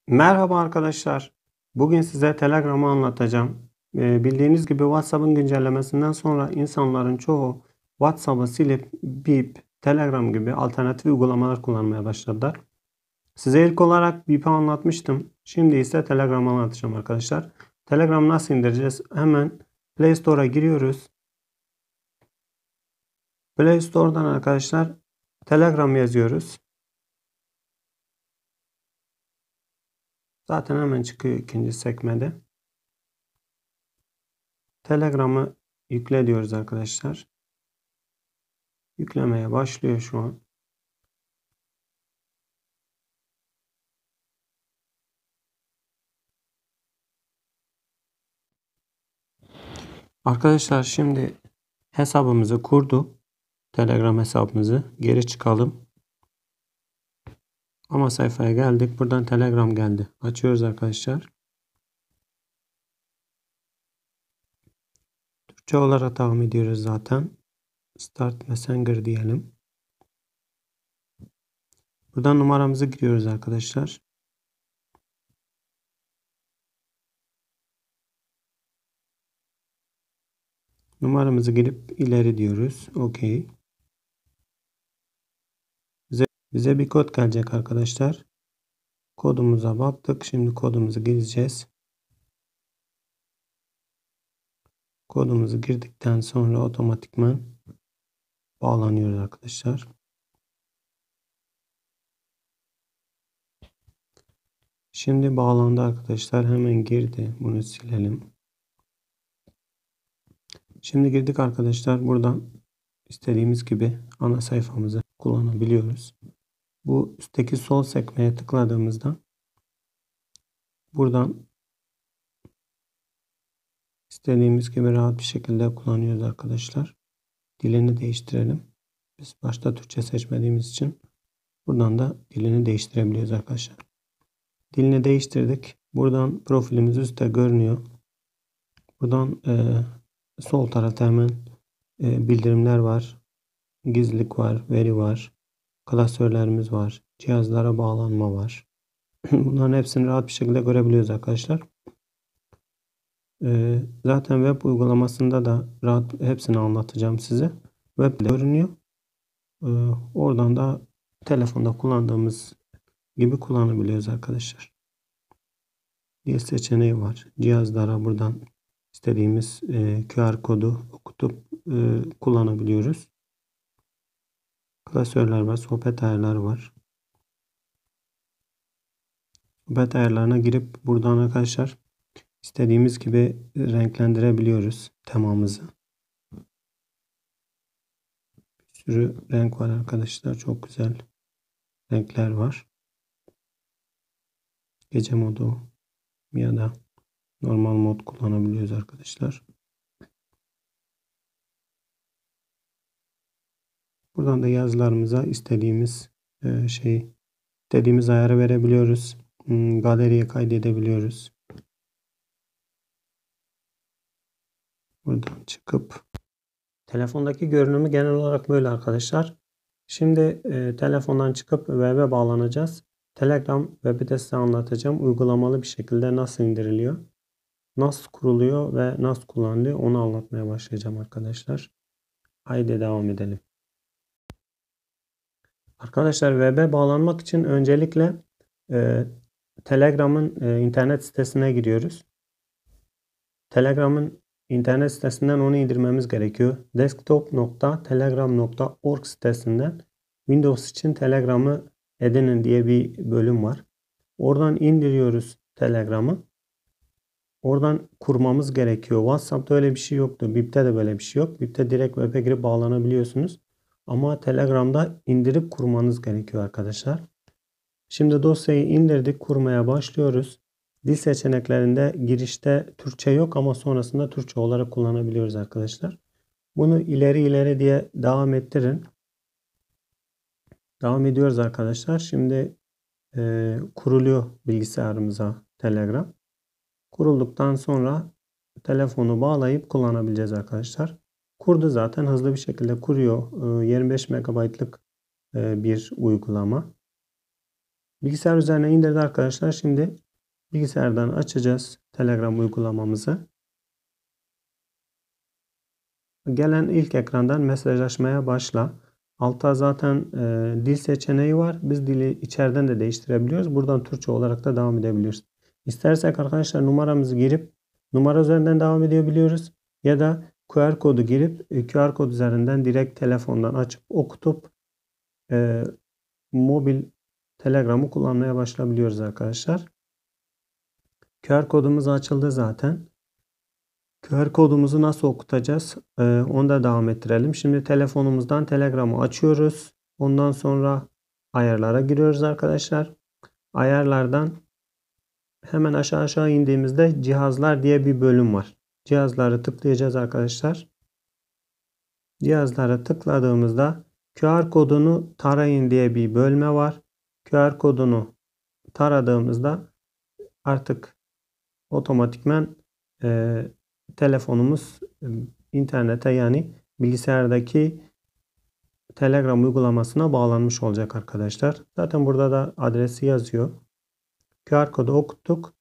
Merhaba arkadaşlar. Bugün size Telegram'ı anlatacağım. Bildiğiniz gibi WhatsApp'ın güncellemesinden sonra insanların çoğu WhatsApp'ı silip Bip, Telegram gibi alternatif uygulamalar kullanmaya başladılar. Size ilk olarak Bip'i anlatmıştım. Şimdi ise Telegram'ı anlatacağım arkadaşlar. Telegram'ı nasıl indireceğiz? Hemen Play Store'a giriyoruz. Play Store'dan arkadaşlar Telegram yazıyoruz. Zaten hemen çıkıyor ikinci sekmede. Telegram'ı yükle diyoruz arkadaşlar. Yüklemeye başlıyor şu an. Arkadaşlar şimdi hesabımızı kurdu. Telegram hesabımızı. Geri çıkalım. Ama sayfaya geldik. Buradan Telegram geldi. Açıyoruz arkadaşlar. Türkçe olarak devam ediyoruz zaten. Start Messenger diyelim. Buradan numaramızı giriyoruz arkadaşlar. Numaramızı girip ileri diyoruz. OK. Bize bir kod gelecek arkadaşlar. Kodumuza baktık. Şimdi kodumuzu gireceğiz. Kodumuzu girdikten sonra otomatikman bağlanıyoruz arkadaşlar. Şimdi bağlandı arkadaşlar. Hemen girdi. Bunu silelim. Şimdi girdik arkadaşlar. Buradan istediğimiz gibi ana sayfamızı kullanabiliyoruz. Bu üstteki sol sekmeye tıkladığımızda buradan istediğimiz gibi rahat bir şekilde kullanıyoruz arkadaşlar. Dilini değiştirelim. Biz başta Türkçe seçmediğimiz için buradan da dilini değiştirebiliyoruz arkadaşlar. Dilini değiştirdik. Buradan profilimiz üstte görünüyor. Buradan sol tarafta hemen bildirimler var. Gizlilik var, veri var, klasörlerimiz var, cihazlara bağlanma var. Bunların hepsini rahat bir şekilde görebiliyoruz arkadaşlar. Zaten web uygulamasında da rahat hepsini anlatacağım size. Web'de görünüyor. Oradan da telefonda kullandığımız gibi kullanabiliyoruz arkadaşlar. Bir seçeneği var. Cihazlara buradan istediğimiz QR kodu okutup kullanabiliyoruz. Klasörler var, sohbet ayarları var. Sohbet ayarlarına girip buradan arkadaşlar istediğimiz gibi renklendirebiliyoruz temamızı. Bir sürü renk var arkadaşlar. Çok güzel renkler var. Gece modu ya da normal mod kullanabiliyoruz arkadaşlar. Buradan da yazılarımıza istediğimiz istediğimiz ayarı verebiliyoruz. Galeriye kaydedebiliyoruz. Buradan çıkıp telefondaki görünümü genel olarak böyle arkadaşlar. Şimdi telefondan çıkıp web'e bağlanacağız. Telegram web'i de size anlatacağım. Uygulamalı bir şekilde nasıl indiriliyor, nasıl kuruluyor ve nasıl kullanılıyor onu anlatmaya başlayacağım arkadaşlar. Haydi devam edelim. Arkadaşlar web'e bağlanmak için öncelikle Telegram'ın internet sitesine giriyoruz. Telegram'ın internet sitesinden onu indirmemiz gerekiyor. desktop.telegram.org sitesinden Windows için Telegram'ı edinin diye bir bölüm var. Oradan indiriyoruz Telegram'ı. Oradan kurmamız gerekiyor. WhatsApp'ta öyle bir şey yoktu. Bip'te de böyle bir şey yok. Bip'te direkt web'e girip bağlanabiliyorsunuz. Ama Telegram'da indirip kurmanız gerekiyor arkadaşlar. Şimdi dosyayı indirdik. Kurmaya başlıyoruz. Dil seçeneklerinde girişte Türkçe yok ama sonrasında Türkçe olarak kullanabiliyoruz arkadaşlar. Bunu ileri diye devam ettirin. Devam ediyoruz arkadaşlar. Şimdi kuruluyor bilgisayarımıza Telegram. Kurulduktan sonra telefonu bağlayıp kullanabileceğiz arkadaşlar. Kurdu zaten hızlı bir şekilde kuruyor. 25 MB'lık bir uygulama. Bilgisayar üzerine indirdi arkadaşlar. Şimdi bilgisayardan açacağız Telegram uygulamamızı. Gelen ilk ekrandan mesajlaşmaya başla. Altta zaten dil seçeneği var. Biz dili içeriden de değiştirebiliyoruz. Buradan Türkçe olarak da devam edebiliyoruz. İstersek arkadaşlar numaramızı girip numara üzerinden devam edebiliyoruz. Ya da QR kodu girip QR kod üzerinden direkt telefondan açıp okutup mobil Telegram'ı kullanmaya başlayabiliyoruz arkadaşlar. QR kodumuz açıldı zaten. QR kodumuzu nasıl okutacağız? Onu da devam ettirelim. Şimdi telefonumuzdan Telegram'ı açıyoruz. Ondan sonra ayarlara giriyoruz arkadaşlar. Ayarlardan hemen aşağı indiğimizde cihazlar diye bir bölüm var. Cihazları tıklayacağız arkadaşlar. Cihazlara tıkladığımızda QR kodunu tarayın diye bir bölme var. QR kodunu taradığımızda artık otomatikman telefonumuz internete yani bilgisayardaki Telegram uygulamasına bağlanmış olacak arkadaşlar. Zaten burada da adresi yazıyor. QR kodu okuttuk.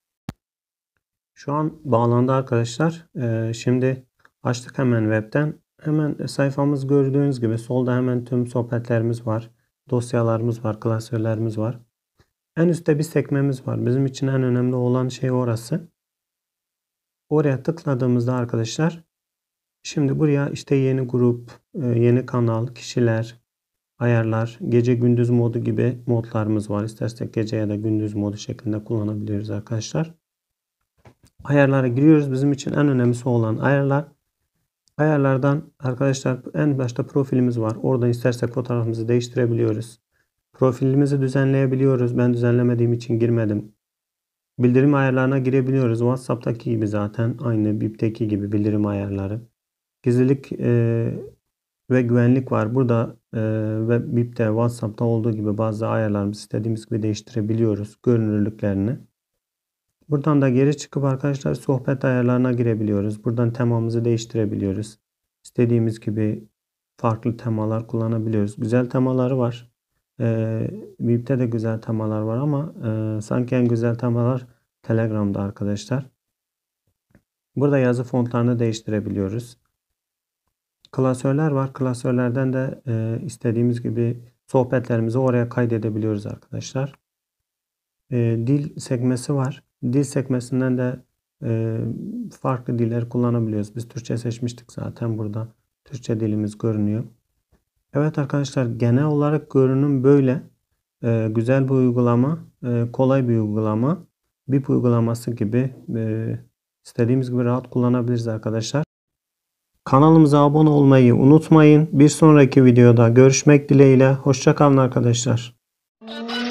Şu an bağlandı arkadaşlar. Şimdi açtık hemen webten. Hemen sayfamız gördüğünüz gibi solda hemen tüm sohbetlerimiz var. Dosyalarımız var. Klasörlerimiz var. En üstte bir sekmemiz var. Bizim için en önemli olan şey orası. Oraya tıkladığımızda arkadaşlar şimdi buraya işte yeni grup, yeni kanal, kişiler, ayarlar, gece gündüz modu gibi modlarımız var. İstersek gece ya da gündüz modu şeklinde kullanabiliyoruz arkadaşlar. Ayarlara giriyoruz. Bizim için en önemlisi olan ayarlar. Ayarlardan arkadaşlar en başta profilimiz var. Orada istersek fotoğrafımızı değiştirebiliyoruz. Profilimizi düzenleyebiliyoruz. Ben düzenlemediğim için girmedim. Bildirim ayarlarına girebiliyoruz. WhatsApp'taki gibi zaten aynı BIP'teki gibi bildirim ayarları. Gizlilik ve güvenlik var. Burada ve BIP'te, WhatsApp'ta olduğu gibi bazı ayarlarımızı istediğimiz gibi değiştirebiliyoruz. Görünürlüklerini. Buradan da geri çıkıp arkadaşlar sohbet ayarlarına girebiliyoruz. Buradan temamızı değiştirebiliyoruz. İstediğimiz gibi farklı temalar kullanabiliyoruz. Güzel temaları var. BIP'te de güzel temalar var ama sanki en güzel temalar Telegram'da arkadaşlar. Burada yazı fontlarını değiştirebiliyoruz. Klasörler var. Klasörlerden de istediğimiz gibi sohbetlerimizi oraya kaydedebiliyoruz arkadaşlar. Dil sekmesi var. Dil sekmesinden de farklı diller kullanabiliyoruz. Biz Türkçe seçmiştik zaten burada. Türkçe dilimiz görünüyor. Evet arkadaşlar genel olarak görünüm böyle. Güzel bir uygulama. Kolay bir uygulama. BIP uygulaması gibi istediğimiz gibi rahat kullanabiliriz arkadaşlar. Kanalımıza abone olmayı unutmayın. Bir sonraki videoda görüşmek dileğiyle. Hoşça kalın arkadaşlar.